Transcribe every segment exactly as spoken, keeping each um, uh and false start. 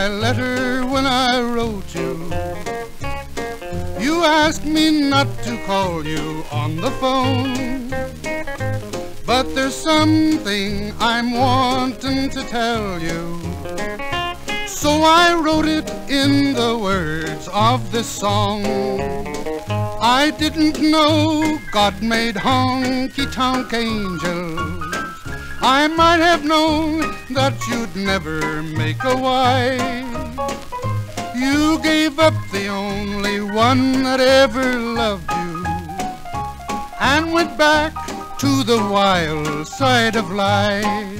my letter when I wrote you. You asked me not to call you on the phone, but there's something I'm wanting to tell you. So I wrote it in the words of this song. I didn't know God made honky-tonk angels. I might have known that you'd never make a wife. You gave up the only one that ever loved you and went back to the wild side of life.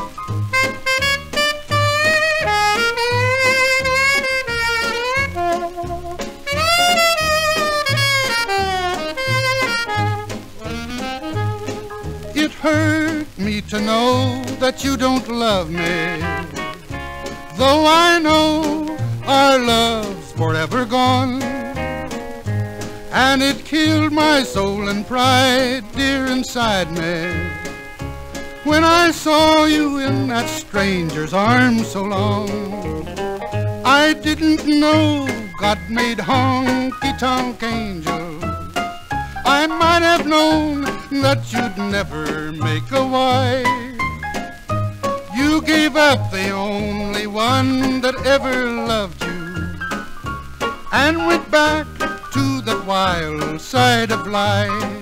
It hurt me to know that you don't love me, though I know our love's forever gone. And it killed my soul and pride dear inside me when I saw you in that stranger's arms so long. I didn't know God made honky-tonk angels. I might have known that you'd never make a wife. You gave up the only one that ever loved you and went back to the wild side of life.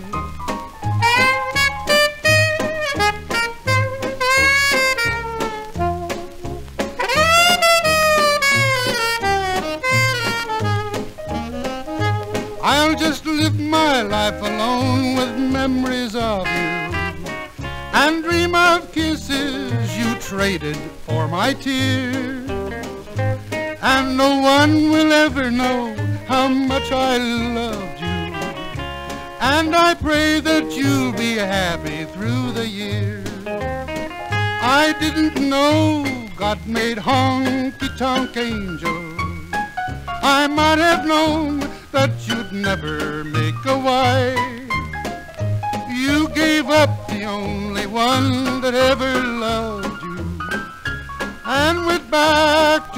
I'll just live my life alone with memories of you and dream of kisses you traded for my tears. And no one will ever know how much I loved you, and I pray that you'll be happy through the years. I didn't know God made honky-tonk angels. I might have known that you'd never make a wife. You gave up the only one that ever loved you and went back